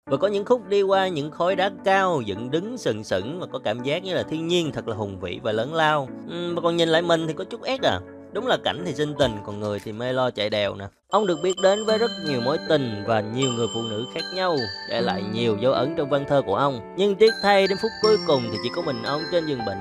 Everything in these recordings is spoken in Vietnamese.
Và có những khúc đi qua những khối đá cao dựng đứng sừng sững và có cảm giác như là thiên nhiên thật là hùng vĩ và lớn lao. Mà còn nhìn lại mình thì có chút ép à. Đúng là cảnh thì sinh tình, còn người thì mê lo chạy đèo nè. Ông được biết đến với rất nhiều mối tình và nhiều người phụ nữ khác nhau, để lại nhiều dấu ấn trong văn thơ của ông. Nhưng tiếc thay đến phút cuối cùng thì chỉ có mình ông trên giường bệnh.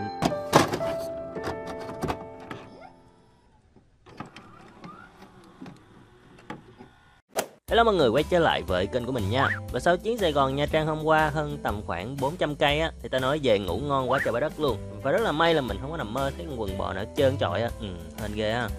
Hello mọi người, quay trở lại với kênh của mình nha. Và sau chuyến Sài Gòn Nha Trang hôm qua hơn tầm khoảng 400 cây á, thì ta nói về ngủ ngon quá trời bãi đất luôn. Và rất là may là mình không có nằm mơ thấy con quần bò nào hết trơn trọi á. Hên ghê ha.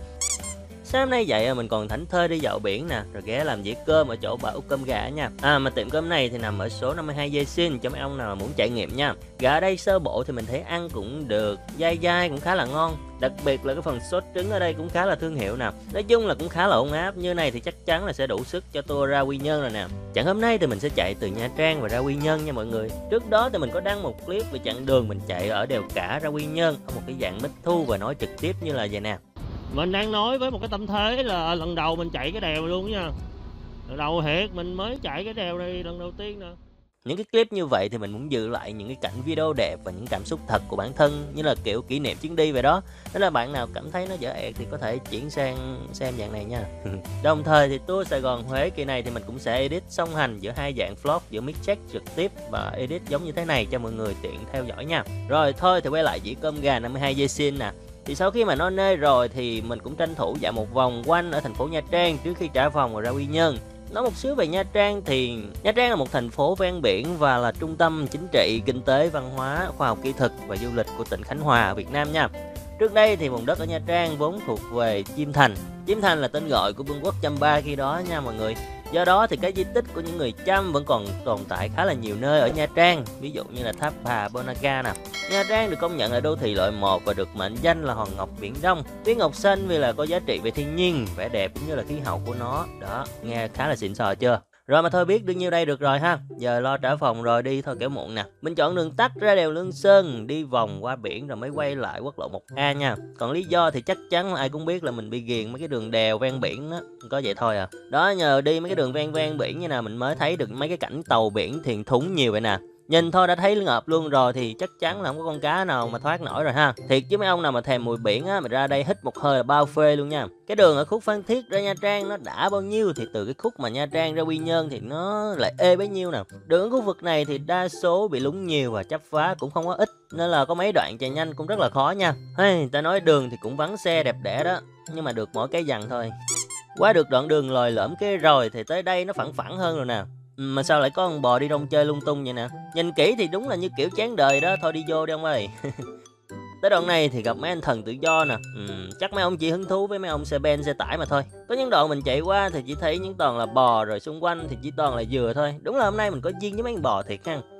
Sáng nay dậy mình còn thảnh thơi đi dạo biển nè, rồi ghé làm dĩa cơm ở chỗ bà Út Cơm Gà nha. Mà tiệm cơm này thì nằm ở số 52 Dê Xin cho mấy ông nào muốn trải nghiệm nha. Gà ở đây sơ bộ thì mình thấy ăn cũng được, dai dai cũng khá là ngon. Đặc biệt là cái phần sốt trứng ở đây cũng khá là thương hiệu nè. Nói chung là cũng khá là ổn áp, như này thì chắc chắn là sẽ đủ sức cho tour ra Quy Nhơn rồi nè. Chặng hôm nay thì mình sẽ chạy từ Nha Trang và ra Quy Nhơn nha mọi người. Trước đó thì mình có đăng một clip về chặng đường mình chạy ở đèo Cả ra Quy Nhơn ở một cái dạng mít thu và nói trực tiếp như là vậy nè. Mình đang nói với một cái tâm thế là lần đầu mình chạy cái đèo luôn nha. Lần đầu thiệt, mình mới chạy cái đèo này lần đầu tiên nè. Những cái clip như vậy thì mình muốn giữ lại những cái cảnh video đẹp và những cảm xúc thật của bản thân, như là kiểu kỷ niệm chuyến đi vậy đó. Nên là bạn nào cảm thấy nó dở ẹt thì có thể chuyển sang xem dạng này nha. Đồng thời thì tour Sài Gòn Huế kỳ này thì mình cũng sẽ edit song hành giữa hai dạng vlog, giữa mic check trực tiếp và edit giống như thế này cho mọi người tiện theo dõi nha. Rồi thôi thì quay lại dĩa cơm gà 52 dê xin nè. Thì sau khi mà no nê rồi thì mình cũng tranh thủ dạo một vòng quanh ở thành phố Nha Trang trước khi trả phòng rồi ra Quy Nhơn. Nói một xíu về Nha Trang thì Nha Trang là một thành phố ven biển và là trung tâm chính trị, kinh tế, văn hóa, khoa học kỹ thuật và du lịch của tỉnh Khánh Hòa, Việt Nam nha. Trước đây thì vùng đất ở Nha Trang vốn thuộc về Chiêm Thành. Chiêm Thành là tên gọi của vương quốc Chăm Ba khi đó nha mọi người. Do đó thì cái di tích của những người Chăm vẫn còn tồn tại khá là nhiều nơi ở Nha Trang, ví dụ như là tháp Bà Ponagar nè. Nha Trang được công nhận là đô thị loại 1 và được mệnh danh là hòn ngọc Biển Đông. Tuyết ngọc xanh vì là có giá trị về thiên nhiên, vẻ đẹp cũng như là khí hậu của nó. Đó, nghe khá là xịn sò chưa? Rồi mà thôi biết được nhiêu đây được rồi ha. Giờ lo trả phòng rồi đi thôi kẻo muộn nè. Mình chọn đường tắt ra đèo Lương Sơn, đi vòng qua biển rồi mới quay lại quốc lộ 1A nha. Còn lý do thì chắc chắn ai cũng biết là mình bị ghiền mấy cái đường đèo ven biển đó. Có vậy thôi à. Đó, nhờ đi mấy cái đường ven biển như nào mình mới thấy được mấy cái cảnh tàu biển thuyền thúng nhiều vậy nè. Nhìn thôi đã thấy ngợp luôn rồi thì chắc chắn là không có con cá nào mà thoát nổi rồi ha. Thiệt chứ mấy ông nào mà thèm mùi biển á, mình ra đây hít một hơi là bao phê luôn nha. Cái đường ở khúc Phan Thiết ra Nha Trang nó đã bao nhiêu thì từ cái khúc mà Nha Trang ra Quy Nhơn thì nó lại ê bấy nhiêu nè. Đường ở khu vực này thì đa số bị lún nhiều và chắp vá cũng không có ít, nên là có mấy đoạn chạy nhanh cũng rất là khó nha. Hey, ta nói đường thì cũng vắng xe đẹp đẽ đó, nhưng mà được mỗi cái dằn thôi. Qua được đoạn đường lồi lõm kia rồi thì tới đây nó phẳng phẳng hơn rồi nè. Mà sao lại có con bò đi đông chơi lung tung vậy nè. Nhìn kỹ thì đúng là như kiểu chán đời đó. Thôi đi vô đi ông ơi. Tới đoạn này thì gặp mấy anh thần tự do nè. Chắc mấy ông chỉ hứng thú với mấy ông xe ben xe tải mà thôi. Có những đoạn mình chạy qua thì chỉ thấy những toàn là bò, rồi xung quanh thì chỉ toàn là dừa thôi. Đúng là hôm nay mình có duyên với mấy con bò thiệt ha.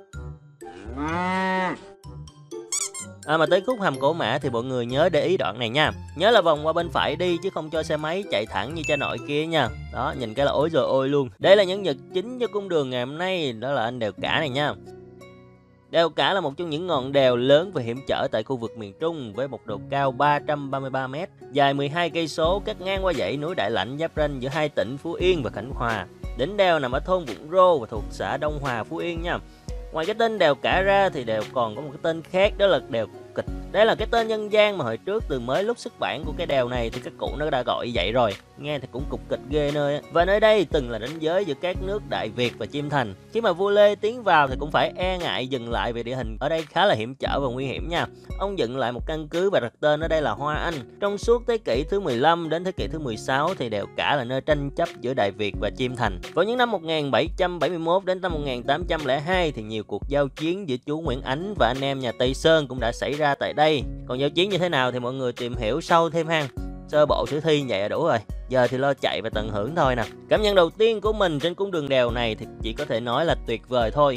Mà tới khúc hầm Cổ Mã thì mọi người nhớ để ý đoạn này nha. Nhớ là vòng qua bên phải đi chứ không cho xe máy chạy thẳng như cha nội kia nha. Đó, nhìn cái là ối rồi ôi luôn. Đây là nhân vật chính cho cung đường ngày hôm nay, đó là anh đèo Cả này nha. Đèo Cả là một trong những ngọn đèo lớn và hiểm trở tại khu vực miền Trung với một độ cao 333 m, dài 12 cây số, cắt ngang qua dãy núi Đại Lãnh giáp ranh giữa hai tỉnh Phú Yên và Khánh Hòa. Đỉnh đèo nằm ở thôn Vũng Rô và thuộc xã Đông Hòa, Phú Yên nha. Ngoài cái tên đèo Cả ra thì đèo còn có một cái tên khác, đó là đèo Kịch. Đây là cái tên nhân gian mà hồi trước từ mới lúc xuất bản của cái đèo này thì các cụ nó đã gọi vậy rồi. Nghe thì cũng cục kịch ghê nơi á. Và nơi đây từng là ranh giới giữa các nước Đại Việt và Chiêm Thành. Khi mà vua Lê tiến vào thì cũng phải e ngại dừng lại vì địa hình ở đây khá là hiểm trở và nguy hiểm nha. Ông dựng lại một căn cứ và đặt tên ở đây là Hoa Anh. Trong suốt thế kỷ thứ 15 đến thế kỷ thứ 16 thì đèo Cả là nơi tranh chấp giữa Đại Việt và Chiêm Thành. Vào những năm 1771 đến năm 1802 thì nhiều cuộc giao chiến giữa chú Nguyễn Ánh và anh em nhà Tây Sơn cũng đã xảy ra tại đây. Còn giao chiến như thế nào thì mọi người tìm hiểu sâu thêm ha. Sơ bộ sử thi vậy là đủ rồi. Giờ thì lo chạy và tận hưởng thôi nè. Cảm nhận đầu tiên của mình trên cung đường đèo này thì chỉ có thể nói là tuyệt vời thôi.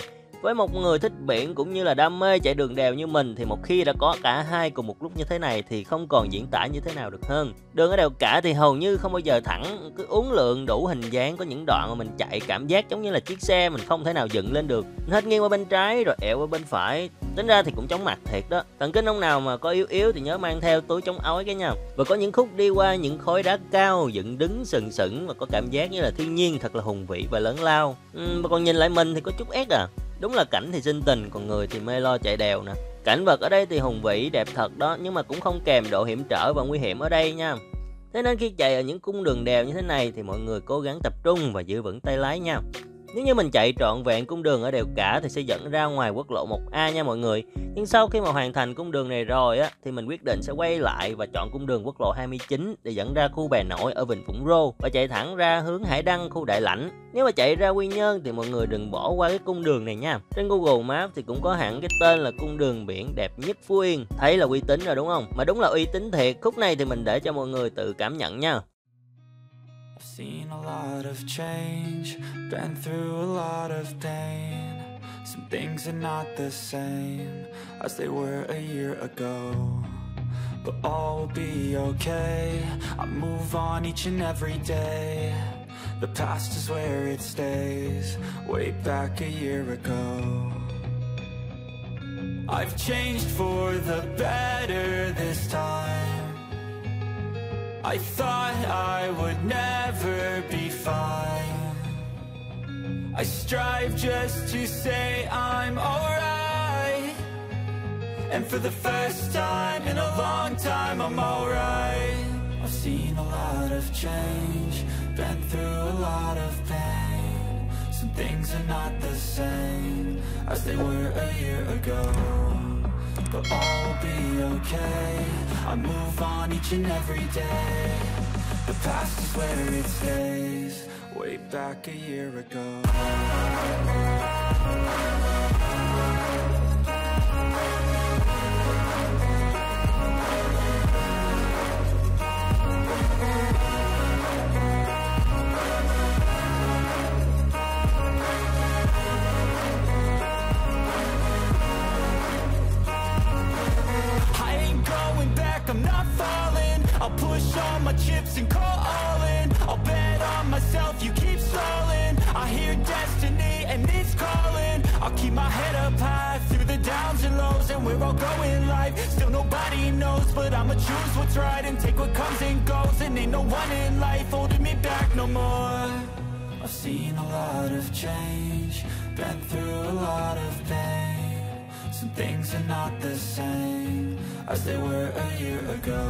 Với một người thích biển cũng như là đam mê chạy đường đèo như mình thì một khi đã có cả hai cùng một lúc như thế này thì không còn diễn tả như thế nào được hơn. Đường ở đèo Cả thì hầu như không bao giờ thẳng, cứ uốn lượn đủ hình dáng, có những đoạn mà mình chạy cảm giác giống như là chiếc xe mình không thể nào dựng lên được. Hết nghiêng qua bên trái rồi ẹo qua bên phải. Tính ra thì cũng chóng mặt thiệt đó. Thần kinh ông nào mà có yếu yếu thì nhớ mang theo túi chống ói cái nha. Và có những khúc đi qua những khối đá cao dựng đứng sừng sững và có cảm giác như là thiên nhiên thật là hùng vĩ và lớn lao. Mà còn nhìn lại mình thì có chút ép à. Đúng là cảnh thì sinh tình, còn người thì mê lo chạy đèo nè. Cảnh vật ở đây thì hùng vĩ đẹp thật đó, nhưng mà cũng không kèm độ hiểm trở và nguy hiểm ở đây nha. Thế nên khi chạy ở những cung đường đèo như thế này thì mọi người cố gắng tập trung và giữ vững tay lái nha. Nếu như mình chạy trọn vẹn cung đường ở đèo Cả thì sẽ dẫn ra ngoài quốc lộ 1A nha mọi người. Nhưng sau khi mà hoàn thành cung đường này rồi á thì mình quyết định sẽ quay lại và chọn cung đường quốc lộ 29 để dẫn ra khu Bè Nổi ở Vịnh Vũng Rô và chạy thẳng ra hướng Hải Đăng, khu Đại Lãnh. Nếu mà chạy ra Quy Nhơn thì mọi người đừng bỏ qua cái cung đường này nha. Trên Google Maps thì cũng có hẳn cái tên là cung đường biển đẹp nhất Phú Yên. Thấy là uy tín rồi đúng không? Mà đúng là uy tín thiệt. Khúc này thì mình để cho mọi người tự cảm nhận nha. I've seen a lot of change, been through a lot of pain. Some things are not the same as they were a year ago, but all will be okay. I move on each and every day. The past is where it stays, way back a year ago. I've changed for the better this time. I thought I would never be fine. I strive just to say I'm alright, and for the first time in a long time I'm alright. I've seen a lot of change, been through a lot of pain. Some things are not the same as they were a year ago, but all will be okay. I move on each and every day. The past is where it stays, way back a year ago. I'm not falling, I'll push all my chips and call all in. I'll bet on myself, you keep stalling. I hear destiny and it's calling. I'll keep my head up high through the downs and lows, and we're all going life. Still nobody knows, but I'ma choose what's right and take what comes and goes. And ain't no one in life holding me back no more. I've seen a lot of change, been through a lot of pain. Some things are not the same as they were a year ago,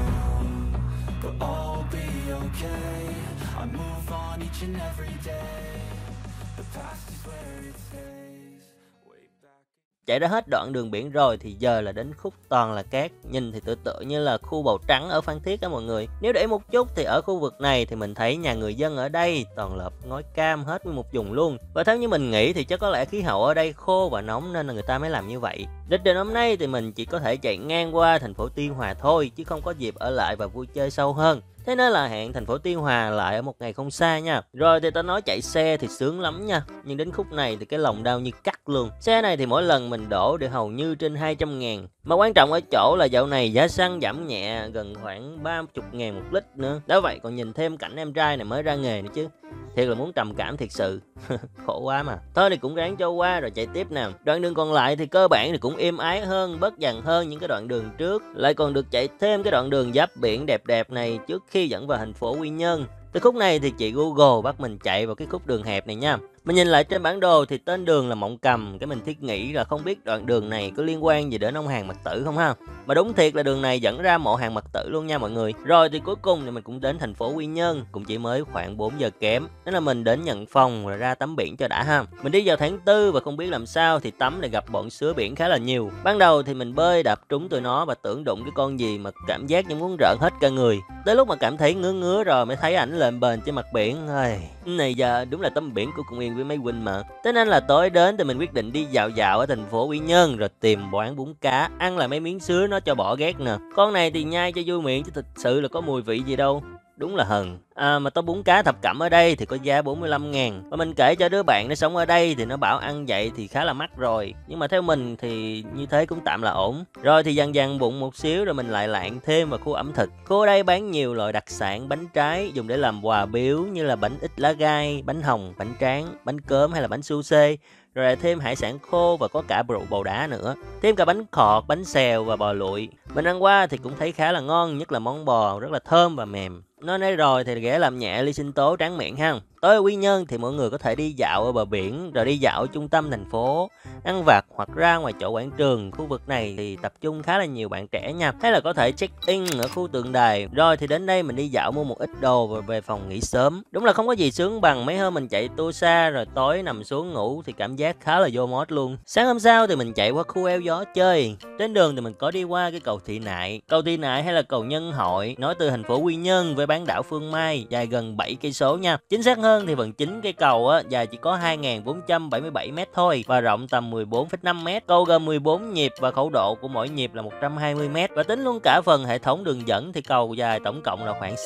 but all will be okay. I move on each and every day. The past is where it stays, way back. Chạy ra hết đoạn đường biển rồi thì giờ là đến khúc toàn là cát. Nhìn thì tựa như là khu Bầu Trắng ở Phan Thiết đó mọi người. Nếu để một chút thì ở khu vực này thì mình thấy nhà người dân ở đây toàn lợp ngói cam hết nguyên một vùng luôn. Và theo như mình nghĩ thì chắc có lẽ khí hậu ở đây khô và nóng nên là người ta mới làm như vậy. Lịch trình hôm nay thì mình chỉ có thể chạy ngang qua thành phố Tuy Hòa thôi, chứ không có dịp ở lại và vui chơi sâu hơn. Thế nên là hẹn thành phố Tuy Hòa lại ở một ngày không xa nha. Rồi thì ta nói chạy xe thì sướng lắm nha, nhưng đến khúc này thì cái lòng đau như cắt luôn. Xe này thì mỗi lần mình đổ được hầu như trên 200.000. Mà quan trọng ở chỗ là dạo này giá xăng giảm nhẹ gần khoảng 30.000 một lít nữa. Đó vậy còn nhìn thêm cảnh em trai này mới ra nghề nữa chứ. Thiệt là muốn trầm cảm thiệt sự. Khổ quá mà. Thôi thì cũng ráng cho qua rồi chạy tiếp nào. Đoạn đường còn lại thì cơ bản thì cũng êm ái hơn, bớt dằn hơn những cái đoạn đường trước. Lại còn được chạy thêm cái đoạn đường giáp biển đẹp đẹp này trước khi dẫn vào thành phố Quy Nhơn. Từ khúc này thì chị Google bắt mình chạy vào cái khúc đường hẹp này nha. Mình nhìn lại trên bản đồ thì tên đường là Mộng Cầm, cái mình thiết nghĩ là không biết đoạn đường này có liên quan gì đến ông Hàn Mặc Tử không ha. Mà đúng thiệt là đường này dẫn ra mộ Hàn Mặc Tử luôn nha mọi người. Rồi thì cuối cùng thì mình cũng đến thành phố Quy Nhơn, cũng chỉ mới khoảng 4 giờ kém. Nên là mình đến nhận phòng rồi ra tắm biển cho đã ha. Mình đi vào tháng 4 và không biết làm sao thì tắm lại gặp bọn sứa biển khá là nhiều. Ban đầu thì mình bơi đạp trúng tụi nó và tưởng đụng cái con gì mà cảm giác như muốn rợn hết cả người. Tới lúc mà cảm thấy ngứa ngứa rồi mới thấy ảnh lềnh bềnh trên mặt biển. Này giờ đúng là tấm biển của công viên với mấy huynh mà. Thế nên là tối đến thì mình quyết định đi dạo dạo ở thành phố Quy Nhơn rồi tìm quán bún cá ăn lại mấy miếng sứa nó cho bỏ ghét nè. Con này thì nhai cho vui miệng chứ thực sự là có mùi vị gì đâu. đúng là hờn. Mà tô bún cá thập cẩm ở đây thì có giá 45.000. Và mình kể cho đứa bạn nó sống ở đây thì nó bảo ăn vậy thì khá là mắc rồi. Nhưng mà theo mình thì như thế cũng tạm là ổn. Rồi thì dần dần bụng một xíu rồi mình lại lạng thêm vào khu ẩm thực. Khu ở đây bán nhiều loại đặc sản bánh trái dùng để làm quà biếu như là bánh ít lá gai, bánh hồng, bánh tráng, bánh cơm hay là bánh su xê. Rồi lại thêm hải sản khô và có cả rượu bầu đá nữa. Thêm cả bánh khọt, bánh xèo và bò lụi. Mình ăn qua thì cũng thấy khá là ngon, nhất là món bò rất là thơm và mềm. Nói nãy rồi thì ghé làm nhẹ ly sinh tố tráng miệng ha. Tối ở Quy Nhơn thì mọi người có thể đi dạo ở bờ biển, rồi đi dạo ở trung tâm thành phố, ăn vặt hoặc ra ngoài chỗ quảng trường. Khu vực này thì tập trung khá là nhiều bạn trẻ nha. Hay là có thể check in ở khu tượng đài. Rồi thì đến đây mình đi dạo mua một ít đồ và về phòng nghỉ sớm. Đúng là không có gì sướng bằng mấy hôm mình chạy tour xa rồi tối nằm xuống ngủ thì cảm giác khá là vô mốt luôn. Sáng hôm sau thì mình chạy qua khu eo gió chơi. Trên đường thì mình có đi qua cái cầu Thị Nại. Cầu Thị Nại hay là cầu Nhân Hội nối từ thành phố Quy Nhơn với bán đảo Phương Mai, dài gần 7 cây số nha. Chính xác hơn thì phần chính cây cầu dài chỉ có 2.477 m thôi và rộng tầm 14,5 m. Cầu gồm 14 nhịp và khẩu độ của mỗi nhịp là 120 m. Và tính luôn cả phần hệ thống đường dẫn thì cầu dài tổng cộng là khoảng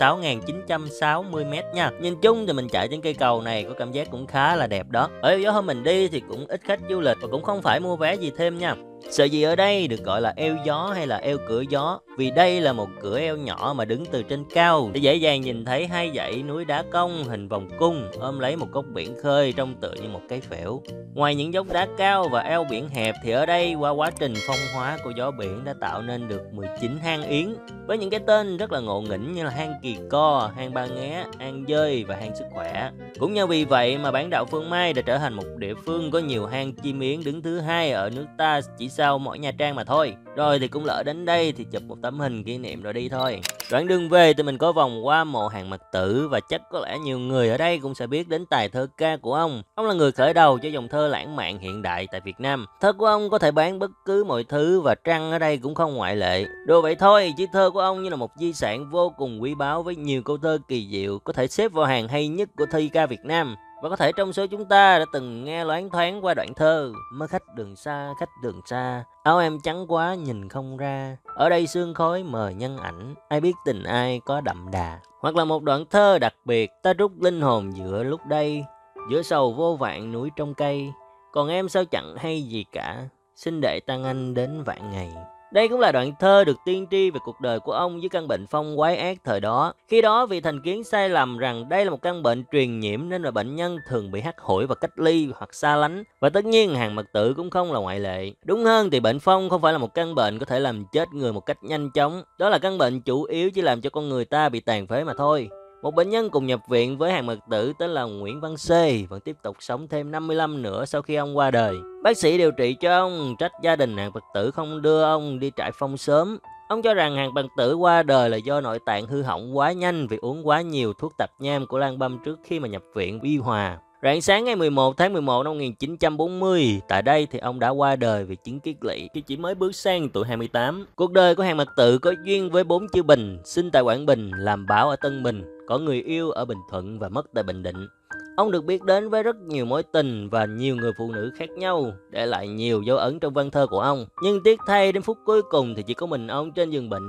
6.960 m nha. Nhìn chung thì mình chạy trên cây cầu này có cảm giác cũng khá là đẹp đó. Ở gió hôm mình đi thì cũng ít khách du lịch và cũng không phải mua vé gì thêm nha. Sợ gì ở đây được gọi là eo gió hay là eo cửa gió? Vì đây là một cửa eo nhỏ mà đứng từ trên cao để dễ dàng nhìn thấy hai dãy núi đá cong hình vòng cung ôm lấy một góc biển khơi trông tựa như một cái phễu. Ngoài những dốc đá cao và eo biển hẹp thì ở đây qua quá trình phong hóa của gió biển đã tạo nên được 19 hang yến với những cái tên rất là ngộ nghĩnh như là hang Kỳ Co, hang Ba Nghé, hang Dơi và hang Sức Khỏe. Cũng nhờ vì vậy mà bán đảo Phương Mai đã trở thành một địa phương có nhiều hang chim yến đứng thứ hai ở nước ta, chỉ sau mỗi Nha Trang mà thôi. Rồi thì cũng lỡ đến đây thì chụp một tấm hình kỷ niệm rồi đi thôi. Đoạn đường về thì mình có vòng qua mộ Hàn Mặc Tử và chắc có lẽ nhiều người ở đây cũng sẽ biết đến tài thơ ca của ông. Ông là người khởi đầu cho dòng thơ lãng mạn hiện đại tại Việt Nam. Thơ của ông có thể bán bất cứ mọi thứ và trăng ở đây cũng không ngoại lệ. Đồ vậy thôi, chứ thơ của ông như là một di sản vô cùng quý báu với nhiều câu thơ kỳ diệu có thể xếp vào hàng hay nhất của thi ca Việt Nam. Và có thể trong số chúng ta đã từng nghe loáng thoáng qua đoạn thơ: mơ khách đường xa, áo em trắng quá nhìn không ra, ở đây sương khói mờ nhân ảnh, ai biết tình ai có đậm đà. Hoặc là một đoạn thơ đặc biệt: ta rút linh hồn giữa lúc đây, giữa sầu vô vạn núi trong cây, còn em sao chẳng hay gì cả, xin để tăng anh đến vạn ngày. Đây cũng là đoạn thơ được tiên tri về cuộc đời của ông với căn bệnh phong quái ác thời đó. Khi đó vì thành kiến sai lầm rằng đây là một căn bệnh truyền nhiễm nên là bệnh nhân thường bị hắt hủi và cách ly hoặc xa lánh. Và tất nhiên Hàn Mặc Tử cũng không là ngoại lệ. Đúng hơn thì bệnh phong không phải là một căn bệnh có thể làm chết người một cách nhanh chóng. Đó là căn bệnh chủ yếu chỉ làm cho con người ta bị tàn phế mà thôi. Một bệnh nhân cùng nhập viện với Hàn Mặc Tử tên là Nguyễn Văn C vẫn tiếp tục sống thêm 55 nữa sau khi ông qua đời. Bác sĩ điều trị cho ông trách gia đình Hàn Mặc Tử không đưa ông đi trại phong sớm. Ông cho rằng Hàn Mặc Tử qua đời là do nội tạng hư hỏng quá nhanh vì uống quá nhiều thuốc tạp nham của Lan Băm trước khi mà nhập viện Biên Hòa. Rạng sáng ngày 11 tháng 11 năm 1940, tại đây thì ông đã qua đời vì chứng kiết lỵ khi chỉ mới bước sang tuổi 28. Cuộc đời của Hàn Mặc Tử có duyên với 4 chữ Bình: sinh tại Quảng Bình, làm báo ở Tân Bình, có người yêu ở Bình Thuận và mất tại Bình Định. Ông được biết đến với rất nhiều mối tình và nhiều người phụ nữ khác nhau, để lại nhiều dấu ấn trong văn thơ của ông. Nhưng tiếc thay đến phút cuối cùng thì chỉ có mình ông trên giường bệnh.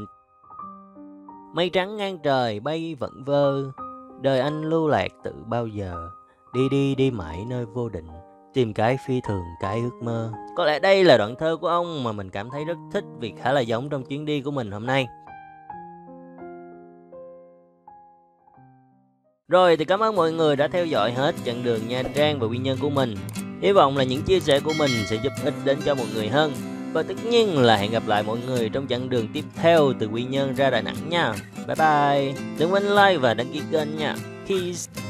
Mây trắng ngang trời bay vẩn vơ, đời anh lưu lạc từ bao giờ, đi mãi nơi vô định, tìm cái phi thường cái ước mơ. Có lẽ đây là đoạn thơ của ông mà mình cảm thấy rất thích vì khá là giống trong chuyến đi của mình hôm nay. Rồi thì cảm ơn mọi người đã theo dõi hết chặng đường Nha Trang và Quy Nhơn của mình. Hy vọng là những chia sẻ của mình sẽ giúp ích đến cho mọi người hơn. Và tất nhiên là hẹn gặp lại mọi người trong chặng đường tiếp theo từ Quy Nhơn ra Đà Nẵng nha. Bye bye. Đừng quên like và đăng ký kênh nha. Peace.